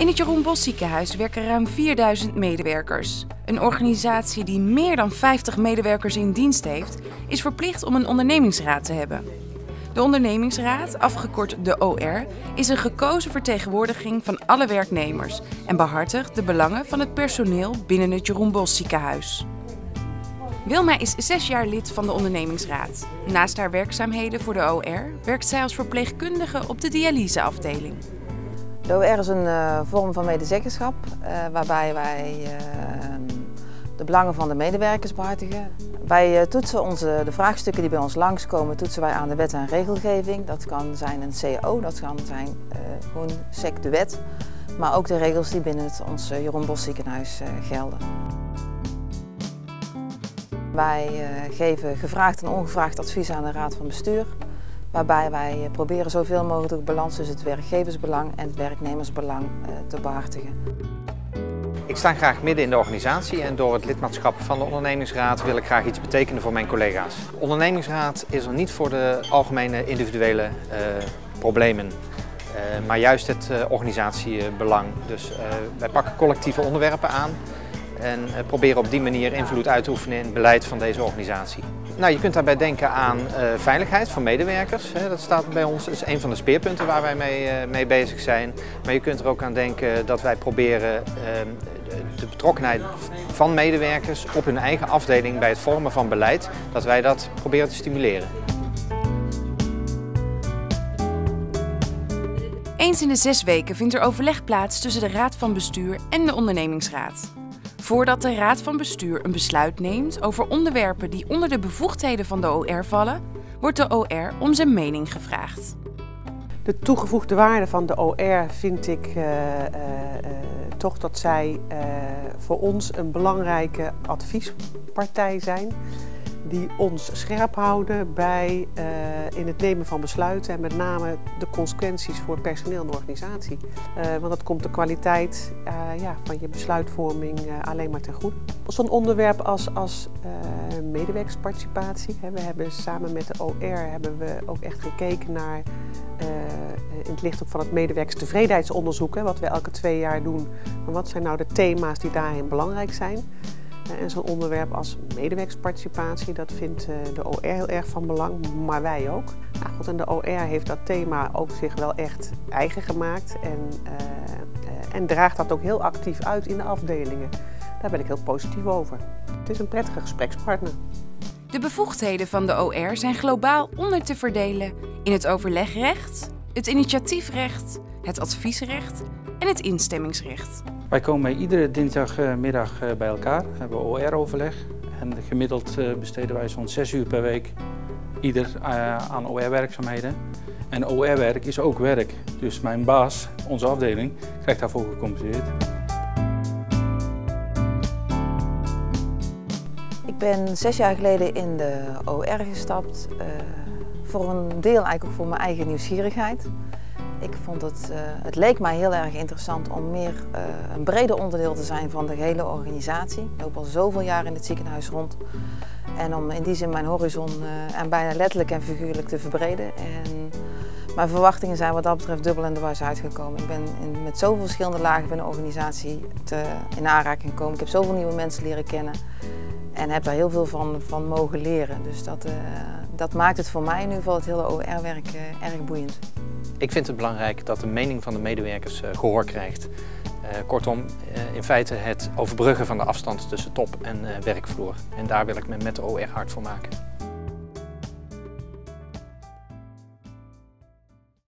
In het Jeroen Bosch ziekenhuis werken ruim 4000 medewerkers. Een organisatie die meer dan 50 medewerkers in dienst heeft, is verplicht om een ondernemingsraad te hebben. De ondernemingsraad, afgekort de OR, is een gekozen vertegenwoordiging van alle werknemers en behartigt de belangen van het personeel binnen het Jeroen Bosch ziekenhuis. Wilma is 6 jaar lid van de ondernemingsraad. Naast haar werkzaamheden voor de OR werkt zij als verpleegkundige op de dialyseafdeling. De OR is een vorm van medezeggenschap waarbij wij de belangen van de medewerkers behartigen. Wij toetsen de vraagstukken die bij ons langskomen, toetsen wij aan de wet en regelgeving. Dat kan zijn een CAO, dat kan zijn gewoon sec de wet, maar ook de regels die binnen ons Jeroen Bosch ziekenhuis gelden. Wij geven gevraagd en ongevraagd advies aan de raad van bestuur, waarbij wij proberen zoveel mogelijk balans tussen het werkgeversbelang en het werknemersbelang te behartigen. Ik sta graag midden in de organisatie en door het lidmaatschap van de ondernemingsraad wil ik graag iets betekenen voor mijn collega's. De ondernemingsraad is er niet voor de algemene individuele problemen, maar juist het organisatiebelang. Dus wij pakken collectieve onderwerpen aan en proberen op die manier invloed uit te oefenen in het beleid van deze organisatie. Nou, je kunt daarbij denken aan veiligheid van medewerkers. Dat staat bij ons, is een van de speerpunten waar wij mee bezig zijn. Maar je kunt er ook aan denken dat wij proberen de betrokkenheid van medewerkers op hun eigen afdeling bij het vormen van beleid, dat wij dat proberen te stimuleren. Eens in de 6 weken vindt er overleg plaats tussen de raad van bestuur en de ondernemingsraad. Voordat de raad van bestuur een besluit neemt over onderwerpen die onder de bevoegdheden van de OR vallen, wordt de OR om zijn mening gevraagd. De toegevoegde waarde van de OR vind ik toch dat zij voor ons een belangrijke adviespartij zijn. Die ons scherp houden bij in het nemen van besluiten en met name de consequenties voor het personeel en de organisatie. Want dat komt de kwaliteit van je besluitvorming alleen maar ten goede. Zo'n onderwerp als medewerkersparticipatie. We hebben samen met de OR hebben we ook echt gekeken naar, in het licht ook van het medewerkerstevredenheidsonderzoek, wat we elke 2 jaar doen. Maar wat zijn nou de thema's die daarin belangrijk zijn? En zo'n onderwerp als medewerkersparticipatie, dat vindt de OR heel erg van belang, maar wij ook. Nou, goed, en de OR heeft dat thema ook zich wel echt eigen gemaakt en draagt dat ook heel actief uit in de afdelingen. Daar ben ik heel positief over. Het is een prettige gesprekspartner. De bevoegdheden van de OR zijn globaal onder te verdelen in het overlegrecht, het initiatiefrecht, het adviesrecht en het instemmingsrecht. Wij komen iedere dinsdagmiddag bij elkaar, hebben OR-overleg en gemiddeld besteden wij zo'n 6 uur per week ieder aan OR-werkzaamheden. En OR-werk is ook werk, dus mijn baas, onze afdeling, krijgt daarvoor gecompenseerd. Ik ben 6 jaar geleden in de OR gestapt, voor een deel eigenlijk ook voor mijn eigen nieuwsgierigheid. Ik vond het leek mij heel erg interessant om meer een breder onderdeel te zijn van de hele organisatie. Ik loop al zoveel jaar in het ziekenhuis rond en om in die zin mijn horizon en bijna letterlijk en figuurlijk te verbreden. En mijn verwachtingen zijn wat dat betreft dubbel en dwars uitgekomen. Ik ben met zoveel verschillende lagen binnen de organisatie in aanraking gekomen. Ik heb zoveel nieuwe mensen leren kennen en heb daar heel veel van mogen leren. Dus dat maakt het voor mij in ieder geval het hele OR-werk erg boeiend. Ik vind het belangrijk dat de mening van de medewerkers gehoor krijgt. Kortom, in feite het overbruggen van de afstand tussen top en werkvloer. En daar wil ik me met de OR hard voor maken.